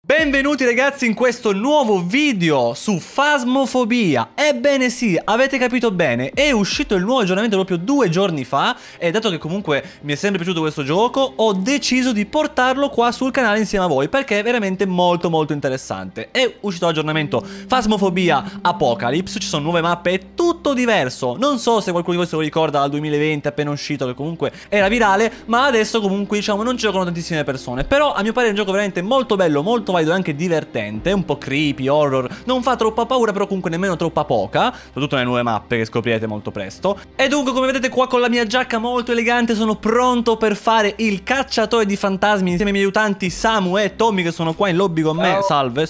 Benvenuti ragazzi in questo nuovo video su Phasmophobia. Ebbene sì, avete capito bene, è uscito il nuovo aggiornamento proprio 2 giorni fa. E dato che comunque mi è sempre piaciuto questo gioco, ho deciso di portarlo qua sul canale insieme a voi, perché è veramente molto interessante. È uscito l'aggiornamento Phasmophobia Apocalypse, ci sono nuove mappe, è tutto diverso. Non so se qualcuno di voi se lo ricorda dal 2020 appena uscito, che comunque era virale, ma adesso comunque diciamo non ci giocano tantissime persone. Però a mio parere è un gioco veramente molto bello, molto valido e anche divertente, un po' creepy, horror, non fa troppa paura però comunque nemmeno troppa poca, soprattutto nelle nuove mappe che scoprirete molto presto. E dunque come vedete qua con la mia giacca molto elegante sono pronto per fare il cacciatore di fantasmi insieme ai miei aiutanti Samu e Tommy che sono qua in lobby con me. Salve.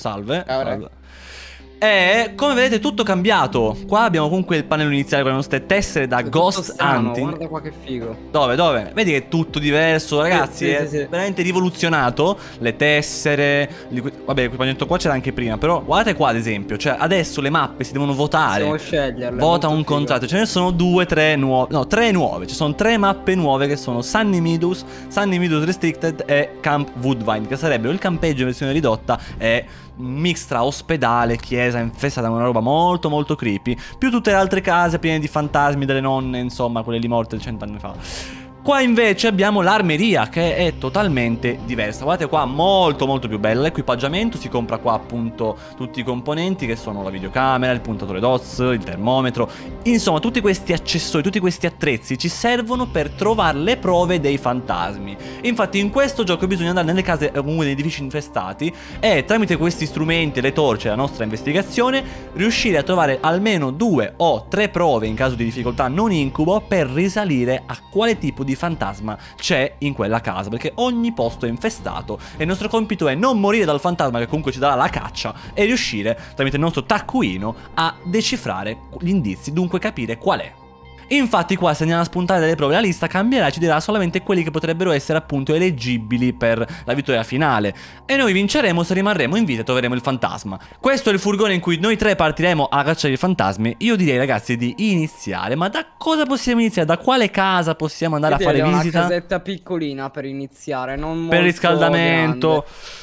E come vedete tutto cambiato. Qua abbiamo comunque il pannello iniziale con le nostre tessere da Ghost Hunting. Guarda qua che figo. Dove? Vedi che è tutto diverso ragazzi, sì. Veramente rivoluzionato. Le tessere, vabbè l'equipaggiamento qua c'era anche prima. Però guardate qua ad esempio, cioè adesso le mappe si devono votare. Possiamo sceglierle. Vota un contratto. Ce ne sono 3 nuove. Ci sono 3 mappe nuove che sono Sunny Meadows, Restricted e Camp Woodvine, che sarebbero il campeggio in versione ridotta e un mix tra ospedale, chiesa infestata, una roba molto creepy, più tutte le altre case piene di fantasmi delle nonne, insomma quelle lì morte 100 anni fa. Qua invece abbiamo l'armeria che è totalmente diversa. Guardate qua, molto più bella. L'equipaggiamento si compra qua appunto tutti i componenti che sono la videocamera, il puntatore DOS, il termometro. Insomma tutti questi accessori, tutti questi attrezzi ci servono per trovare le prove dei fantasmi. Infatti in questo gioco bisogna andare nelle case comunque degli edifici infestati e tramite questi strumenti, le torce e la nostra investigazione riuscire a trovare almeno 2 o 3 prove in caso di difficoltà non incubo per risalire a quale tipo di fantasma c'è in quella casa, perché ogni posto è infestato e il nostro compito è non morire dal fantasma che comunque ci darà la caccia e riuscire tramite il nostro taccuino a decifrare gli indizi, dunque capire qual è. Infatti qua se andiamo a spuntare delle prove la lista cambierà e ci dirà solamente quelli che potrebbero essere appunto eleggibili per la vittoria finale. E noi vinceremo se rimarremo in vita e troveremo il fantasma. Questo è il furgone in cui noi 3 partiremo a cacciare i fantasmi. Io direi ragazzi di iniziare. Ma da cosa possiamo iniziare? Da quale casa possiamo andare a fare visita? Una casetta piccolina per iniziare, non molto per riscaldamento.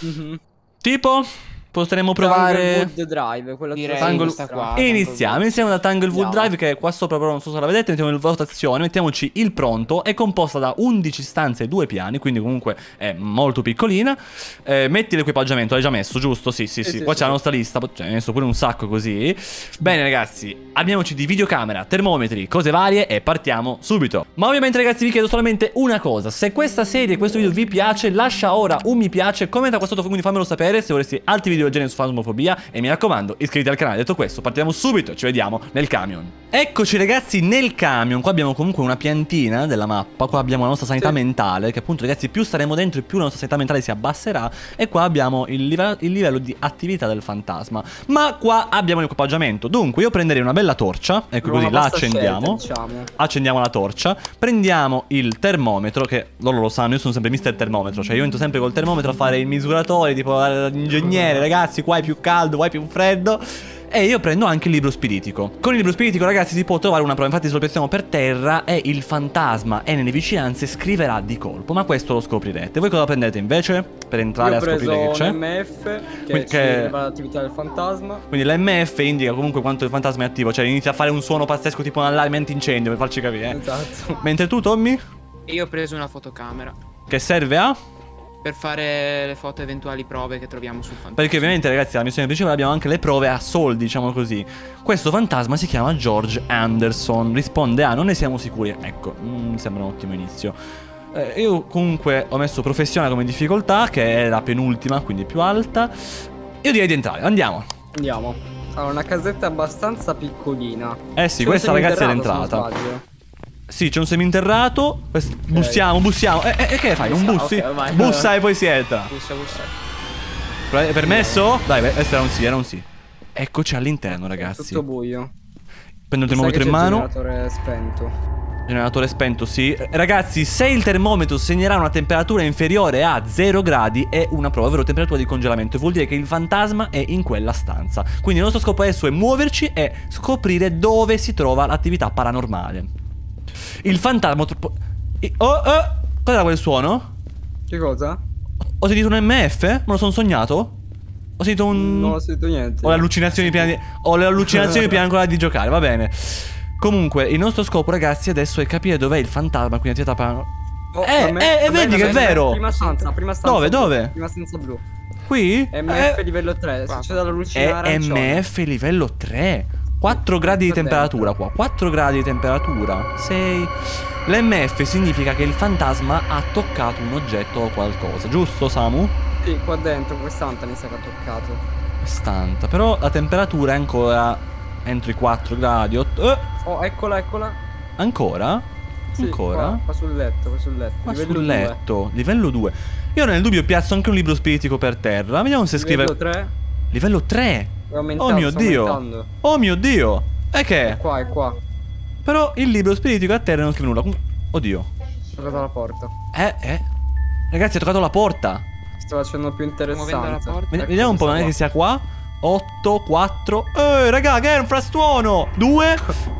Tipo? Potremmo provare Tanglewood Drive, quella qua. Iniziamo da Tanglewood Drive, che è qua sopra, però non so se la vedete. Mettiamo in votazione, mettiamoci il pronto. È composta da 11 stanze e 2 piani, quindi comunque è molto piccolina. Metti l'equipaggiamento, l'hai già messo, giusto? Sì. Qua c'è la nostra lista, cioè, hai messo pure un sacco così. Bene ragazzi, abbiamoci di videocamera, termometri, cose varie e partiamo subito. Ma ovviamente ragazzi vi chiedo solamente una cosa: se questa serie, questo video vi piace, lascia ora un mi piace, commenta qua sotto, quindi fammelo sapere se vorresti altri video del genere su Phasmophobia e mi raccomando iscriviti al canale. Detto questo partiamo subito, ci vediamo nel camion. Eccoci ragazzi nel camion. Qua abbiamo comunque una piantina della mappa. Qua abbiamo la nostra sanità mentale, che appunto ragazzi più staremo dentro e più la nostra sanità mentale si abbasserà. E qua abbiamo il livello di attività del fantasma. Ma qua abbiamo l'equipaggiamento, dunque io prenderei una bella torcia. Ecco, così la accendiamo, accendiamo la torcia. Prendiamo il termometro, che loro lo sanno, io sono sempre mister termometro. Cioè io entro sempre col termometro a fare il misuratore, tipo l'ingegnere. Ragazzi qua è più caldo, qua è più freddo. E io prendo anche il libro spiritico. Con il libro spiritico ragazzi si può trovare una prova. Infatti se lo piazziamo per terra e il fantasma è nelle vicinanze scriverà di colpo. Ma questo lo scoprirete. Voi cosa prendete invece per entrare a scoprire che c'è? l'MF che l'attività del fantasma. Quindi l'MF indica comunque quanto il fantasma è attivo. Cioè inizia a fare un suono pazzesco tipo un allarme antincendio, per farci capire. Esatto. Mentre tu Tommy? Io ho preso una fotocamera. Che serve a? Per fare le foto eventuali prove che troviamo sul fantasma. Perché ovviamente ragazzi la missione principale abbiamo anche le prove a soldi, diciamo così. Questo fantasma si chiama George Anderson. Risponde a non ne siamo sicuri. Ecco, mi sembra un ottimo inizio. Io comunque ho messo professionale come difficoltà, che è la penultima, quindi più alta. Io direi di entrare, andiamo. Allora una casetta abbastanza piccolina. Eh sì, questa ragazzi è l'entrata. Sì, c'è un seminterrato. Bussiamo. Che fai? Un bussi? Bussa e poi si entra. Bussa. È permesso? Dai, questo era un sì. Eccoci all'interno, ragazzi. Tutto buio. Prendo il termometro in mano. Generatore spento, sì. Ragazzi, se il termometro segnerà una temperatura inferiore a 0 gradi è una prova, ovvero temperatura di congelamento. E vuol dire che il fantasma è in quella stanza. Quindi il nostro scopo adesso è muoverci e scoprire dove si trova l'attività paranormale. Il fantasma... Cos'era quel suono? Che cosa? Ho sentito un MF? Me lo sono sognato? Ho sentito un... Non ho sentito niente. Ho le allucinazioni prima ancora di giocare, va bene. Comunque, il nostro scopo, ragazzi, adesso è capire dov'è il fantasma. Quindi vedi che è vero. Prima stanza. Dove? Blu. Dove? Prima stanza blu. Qui? MF livello 3. Succede alla luce arancione. MF livello 3. 4 gradi di temperatura qua. 4 gradi di temperatura. 6. L'MF significa che il fantasma ha toccato un oggetto o qualcosa. Giusto, Samu? Sì, qua dentro, quest'anta mi sa che ha toccato. Quest'anta. Però la temperatura è ancora entro i 4 gradi. Oh, eccola. Ancora? Sì, Ancora? Qua sul letto. Qua Livello sul 2. letto. Livello 2. Io nel dubbio piazzo anche un libro spiritico per terra. Vediamo se scrive. Livello 3. Livello 3. È aumentato, Oh mio Dio. aumentando. Oh mio Dio. E che? È qua. Però il libro spiritico a terra non scrive nulla. Oddio. Ho toccato la porta. Ragazzi, ha toccato la porta. Sto facendo più Muovendo la interessante. porta. Vediamo un po', magari che sia qua. 8, 4. Raga, che è un frastuono. 2.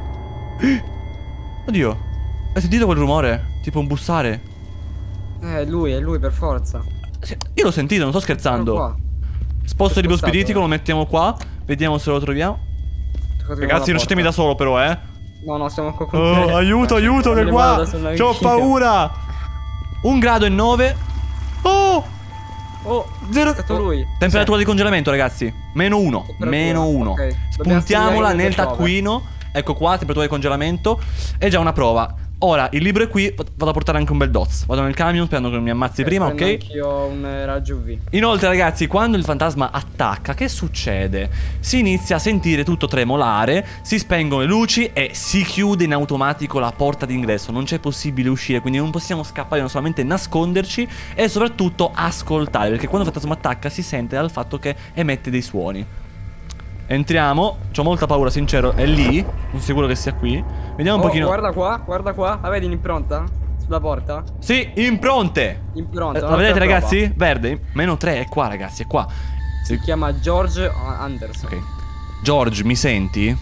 Oddio. Hai sentito quel rumore? Tipo un bussare. È lui per forza. Io l'ho sentito, non sto scherzando. Qua. Sposto il libro spostato, spiritico, lo mettiamo qua. Vediamo se lo troviamo. Ragazzi, lasciatemi da solo però, No, siamo qua con Oh, te. aiuto, che Me ne vado qua. da sola C'ho anch'io. paura. 1 grado e 9. Oh, Oh, zero. è stato lui. Temperatura di congelamento, ragazzi. -1. Temperatura, -1. ok. Spuntiamola Dobbiamo nel studiare le taccuino. Ecco qua, temperatura di congelamento. È già una prova. Ora, il libro è qui. Vado a portare anche un bel dots. Vado nel camion sperando che non mi ammazzi prima, ok? Anch'io ho un raggio UV. Inoltre, ragazzi, quando il fantasma attacca, che succede? Si inizia a sentire tutto tremolare, si spengono le luci e si chiude in automatico la porta d'ingresso. Non c'è possibile uscire, quindi non possiamo scappare, non solamente nasconderci e soprattutto ascoltare, perché quando il fantasma attacca si sente dal fatto che emette dei suoni. Entriamo, c'ho molta paura, sincero, è lì, non sicuro che sia qui. Vediamo un pochino. Guarda qua. La vedi l'impronta? Sulla porta? Sì, impronte. Impronta. La vedete, ragazzi? Verde, -3, è qua, ragazzi, è qua. Si chiama George Anderson. Ok. George, mi senti?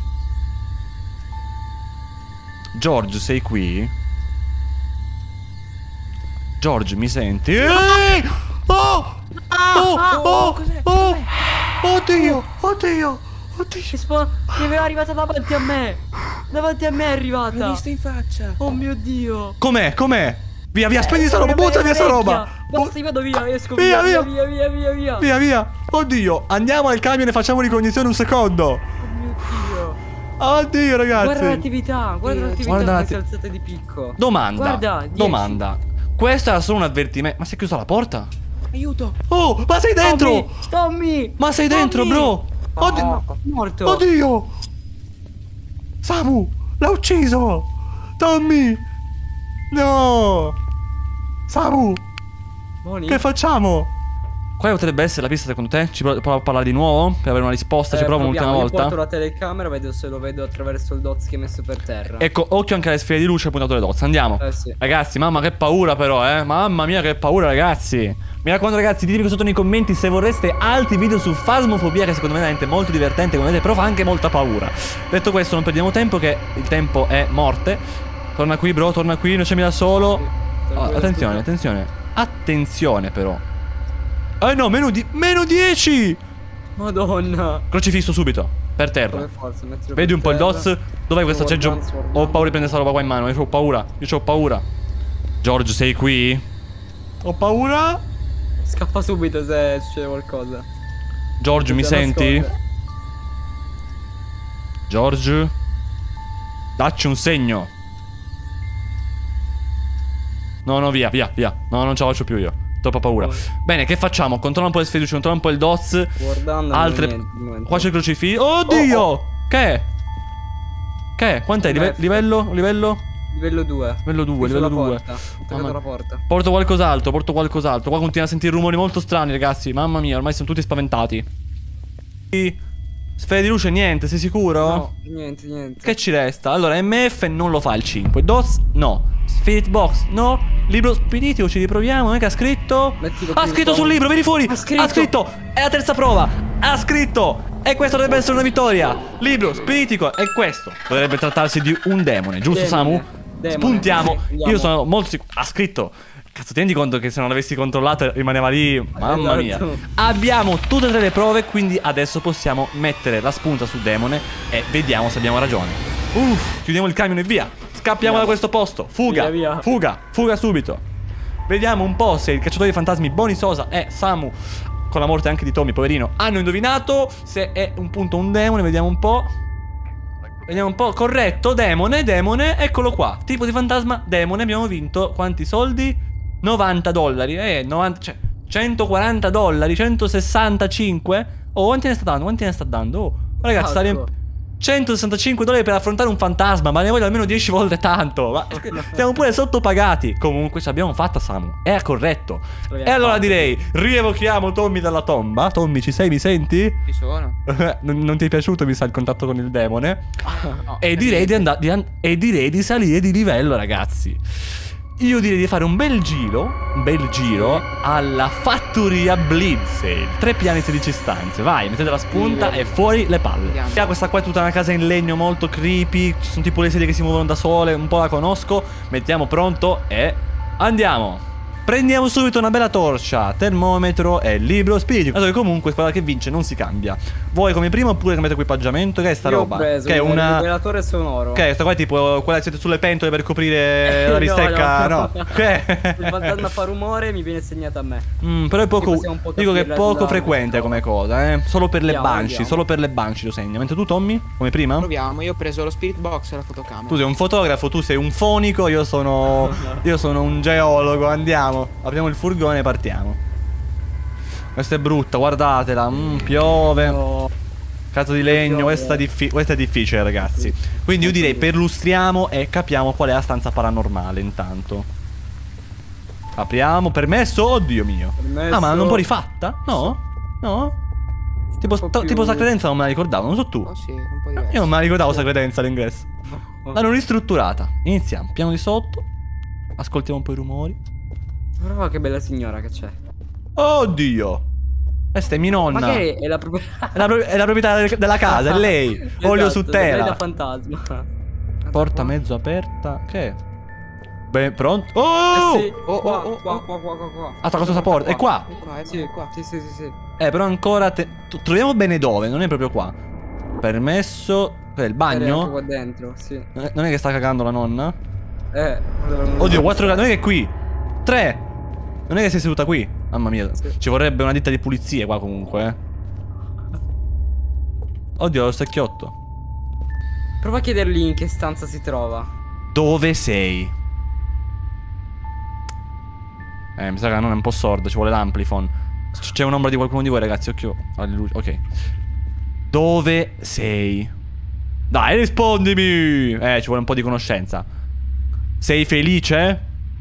George, sei qui? George, mi senti? Ehi! Oh! Oddio! È arrivata davanti a me. Davanti a me è arrivata. L'ho visto in faccia. Oh mio Dio. Com'è? Via, spegni sta roba, butta via sta roba. Basta, io vado via, esco Via. via. Oddio, andiamo al camion e facciamo ricognizione un secondo. Oh mio Dio. Oddio, ragazzi. Guarda l'attività come si è alzata di picco. Domanda. 10. Questo era solo un avvertimento. Ma si è chiusa la porta? Aiuto. Oh, ma sei dentro! Tommy! Ma sei dentro, bro! Oddio, morto. Oddio! Samu! L'ha ucciso! Tommy! No! Samu! Moni? Che facciamo? Quale potrebbe essere la pista secondo te? Ci provo a parlare di nuovo? Per avere una risposta? Ci provo un'ultima volta? Io porto la telecamera, vedo se lo vedo attraverso il dots che hai messo per terra. Ecco, occhio anche alle sfere di luce e puntato le dozze. Andiamo. Sì. Ragazzi, mamma che paura però, Mamma mia che paura, ragazzi. Mi raccomando, ragazzi, ditemi sotto nei commenti se vorreste altri video su Phasmophobia, che secondo me è veramente molto divertente, come vedete, però fa anche molta paura. Detto questo, non perdiamo tempo, che il tempo è morte. Torna qui, bro, torna qui, lasciami da solo. Attenzione però. No, meno 10. Madonna. Crocifisso subito, per terra. Per forza, mettilo Vedi per un po' il terra. dots? Dov'è questo aggeggio? Ho paura di prendere sta roba qua in mano, io ho paura. George, sei qui? Ho paura. Scappa subito se succede qualcosa. George, mi senti? George, dacci un segno. No, via. No, non ce la faccio più io. Troppa paura. Bene, che facciamo? Controlla un po' le sfere, controlla un po' il dots. Guardando Altre. niente. Qua c'è il crocifisso. Oddio! Che è? Quant'è? Livello? Livello 2. Livello 2. Ho toccato la porta. Porto qualcos'altro. Qua continua a sentire rumori molto strani, ragazzi. Mamma mia, ormai sono tutti spaventati. Sfere di luce, niente, sei sicuro? No, niente. Che ci resta? Allora, MF non lo fa il 5. DOS, no. Spirit Box, no. Libro spiritico, ci riproviamo. Non è che ha scritto? Ha scritto sul libro, vedi fuori. Ha scritto. È la terza prova. Ha scritto. E questa dovrebbe essere una vittoria. Libro spiritico. E questo dovrebbe trattarsi di un demone, giusto, Samu? Demone. Spuntiamo. Sì, Io sono molto sicuro. Ha scritto Cazzo, tieni conto che se non l'avessi controllato rimaneva lì. Mamma mia. Esatto. Abbiamo tutte e tre le prove, quindi adesso possiamo mettere la spunta su Demone e vediamo se abbiamo ragione. Chiudiamo il camion e via. Scappiamo da questo posto. Fuga, Via. fuga subito. Vediamo un po' se il cacciatore di fantasmi Bonnie Sosa e Samu, con la morte anche di Tommy, poverino, hanno indovinato. Se è un punto un demone, vediamo un po'. Vediamo un po', corretto, demone, eccolo qua. Tipo di fantasma, demone, abbiamo vinto. Quanti soldi? $90. 90, cioè, $140, 165. Oh, quanti ne sta dando? Oh, ragazzi, sta $165 per affrontare un fantasma, ma ne voglio almeno 10 volte tanto. Ma siamo pure sottopagati. Comunque ce l'abbiamo fatta, Samu. È corretto. E allora direi, rievochiamo Tommy dalla tomba. Tommy, ci sei? Mi senti? Ci sono. Non ti è piaciuto, mi sa, il contatto con il demone? No, E direi di salire di livello, ragazzi. Io direi di fare un bel giro alla fattoria Blitzel. 3 piani, 16 stanze. Vai, mettete la spunta e fuori le palle. Andiamo. Questa qua è tutta una casa in legno molto creepy. Ci sono tipo le sedie che si muovono da sole. Un po' la conosco. Mettiamo pronto e andiamo. Prendiamo subito una bella torcia, termometro e libro spiritico. Allora, comunque quella che vince non si cambia. Vuoi come prima oppure cambiate equipaggiamento? Che è sta Io roba? ho preso Che è il una... rivelatore sonoro. Che è sta qua è tipo quella che siete sulle pentole per coprire la bistecca? No. Che? Il fantasma fa rumore, mi viene segnato a me. Però è poco. possiamo un po' Dico che è capirla poco sulla- frequente come cosa, Solo per le Andiamo, Banshee. andiamo. Solo per le Banshee lo segna. Mentre tu, Tommy, come prima? Proviamo, io ho preso lo spirit box e la fotocamera. Tu sei un fotografo, tu sei un fonico, io sono un geologo. Andiamo, apriamo il furgone e partiamo. Questa è brutta, guardatela. Piove. No. Cazzo di legno, Piove. questa è difficile, ragazzi. Quindi io direi perlustriamo e capiamo qual è la stanza paranormale intanto. Apriamo, permesso? Oddio mio. Permesso. Ah, ma non un po' rifatta? No? No? Tipo, Un po' più- tipo sta credenza non me la ricordavo, non so tu. Oh sì, un po' diverso. Io non me la ricordavo sta credenza all'ingresso. Oh. L'hanno ristrutturata. Iniziamo, piano di sotto. Ascoltiamo un po' i rumori. Guarda che bella signora che c'è. Oddio. Questa è mia nonna. Magari è la proprietà. È la proprietà della casa, è lei. Olio su Lei da tela. fantasma. Porta mezzo aperta. Che è? Beh, pronto? Oh! Sì. Oh, Qua. oh. Aspetta, cosa sta porta? È qua. È qua, Sì, è qua. sì. Però ancora troviamo bene dove, non è proprio qua. Permesso. È il Era anche bagno? qua dentro, sì. Non è che sta cagando la nonna? Oddio, Oddio, 4 non è che è qui. 3. Non è che sei seduta qui. Mamma mia, Sì. ci vorrebbe una ditta di pulizie qua comunque, Oddio, lo stecchiotto. Prova a chiedergli in che stanza si trova. Dove sei? Mi sa che la nonna è un po' sorda, ci vuole l'amplifon. C'è un'ombra di qualcuno di voi, ragazzi, occhio alle luci. Ok. Dove sei? Dai, rispondimi! Ci vuole un po' di conoscenza. Sei felice?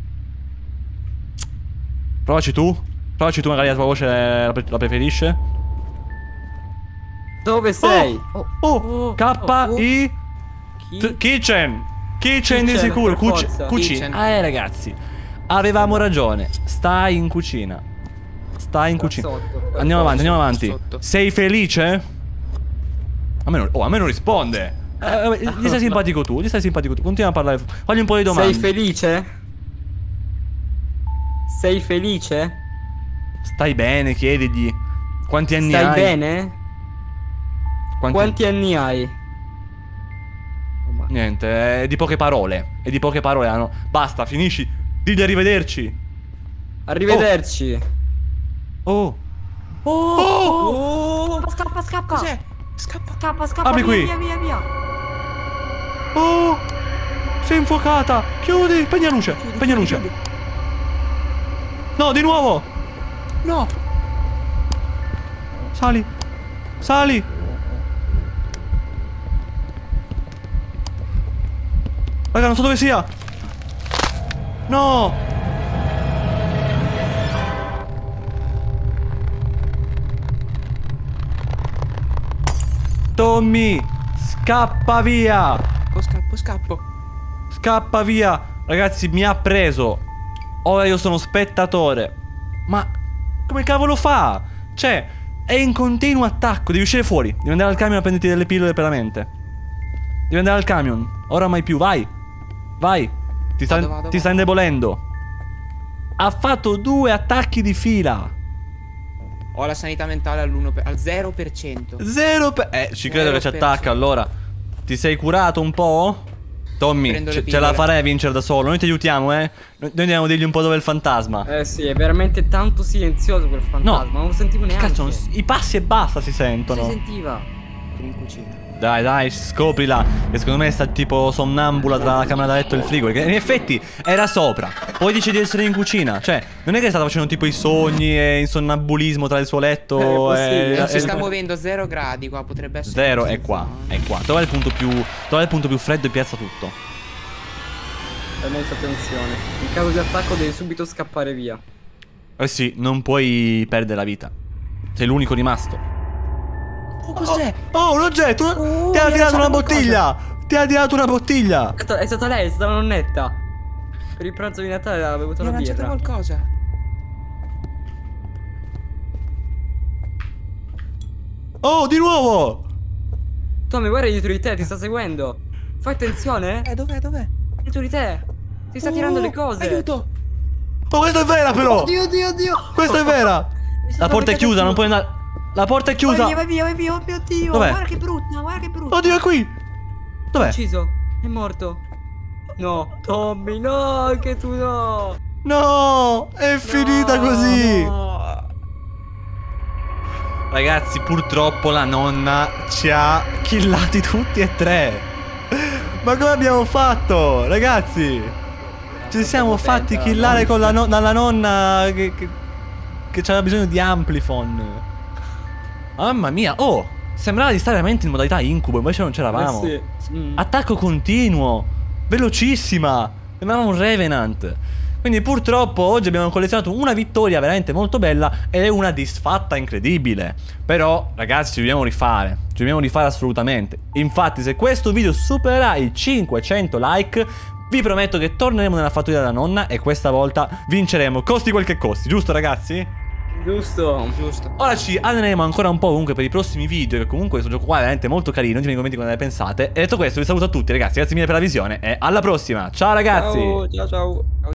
Provaci tu, magari la tua voce la preferisce. Dove sei? Oh, K-I Chi? Kitchen di Kitchen, sicuro. per forza. Cucina. Kitchen. Ragazzi, avevamo ragione. Stai in cucina. Sotto. Andiamo avanti. Sotto. Sei felice? A me non risponde. Gli stai simpatico tu. Continua a parlare. Fagli un po' di domande. Sei felice? Sei felice? Stai bene? Chiedigli. Quanti anni Stai hai? bene? Quanti anni hai? Niente, è di poche parole. Basta, finisci. Digli arrivederci. Arrivederci. Oh. Scappa. Cos'è? Scappa. Scappa. Apri qui. Via. Oh. Sei infuocata. Chiudi. Spegni la luce. No, di nuovo. No. Sali. Raga, non so dove sia. No. Tommy, scappa via. Scappo. Scappa via. Ragazzi, mi ha preso. Ora io sono spettatore. Ma come cavolo fa? Cioè, è in continuo attacco. Devi uscire fuori. Devi andare al camion a prenderti delle pillole per la mente. Devi andare al camion. Ora mai più, vai. Ti sta Vado. indebolendo. Ha fatto 2 attacchi di fila. Ho la sanità mentale al 0%. Ci credo che ci 0%. attacca allora. Ti sei curato un po'? Tommy, Prendo le ce la pillole. farei a vincere da solo. Noi ti aiutiamo, Noi andiamo a dirgli un po' dove è il fantasma. Eh sì, è veramente tanto silenzioso quel fantasma. Non lo sentivo neanche. Cazzo, i passi e basta si sentono. Si sentiva. In cucina. Dai, scoprila. Che secondo me sta tipo sonnambula tra la camera da letto e il frigo. Perché in effetti era sopra. Poi dice di essere in cucina. Cioè, non è che stava facendo tipo i sogni e il sonnambulismo tra il suo letto possibile. Si sta muovendo 0 gradi qua, potrebbe essere. 0 è qua. Trova il punto più freddo e piazza tutto. Fai molta attenzione. In caso di attacco devi subito scappare via. Eh sì, non puoi perdere la vita. Sei l'unico rimasto. Cos'è? Oh, un oggetto! Ti ha mi ha tirato una lanciato bottiglia! Ti ha tirato una bottiglia! È stata lei, è stata la nonnetta. Per il pranzo di Natale aveva bevuto Mi ha la lanciato birra. qualcosa. Oh, di nuovo! Tommy, guarda dietro di te, ti sta seguendo. Fai attenzione. Dov'è? Dietro di te. Ti sta tirando le cose. Aiuto. Oh, questa è vera però! Oddio. Questa è vera! La porta è chiusa, non puoi andare. La porta è chiusa! Vai via, oh mio Dio. Dov'è? Guarda che brutta. Oddio, è qui! Dov'è? Ucciso. È morto. No, Tommy, no, anche tu no. No! È finita così! No. Ragazzi, purtroppo la nonna ci ha killati tutti e 3. Ma come abbiamo fatto? Ragazzi, ci siamo fatti killare con dalla nonna che aveva bisogno di Amplifon. Mamma mia, oh, sembrava di stare veramente in modalità incubo, invece non c'eravamo. Sì. Attacco continuo, velocissima, sembrava un Revenant. Quindi purtroppo oggi abbiamo collezionato una vittoria veramente molto bella e una disfatta incredibile. Però ragazzi ci dobbiamo rifare assolutamente. Infatti se questo video supererà i 500 like vi prometto che torneremo nella fattoria della nonna e questa volta vinceremo, costi quel che costi, giusto ragazzi? Giusto. Ora ci alleneremo ancora un po' comunque per i prossimi video, che comunque questo gioco qua è veramente molto carino. Ditemi nei commenti cosa ne pensate. E detto questo vi saluto a tutti ragazzi, grazie mille per la visione e alla prossima. Ciao ragazzi. Ciao.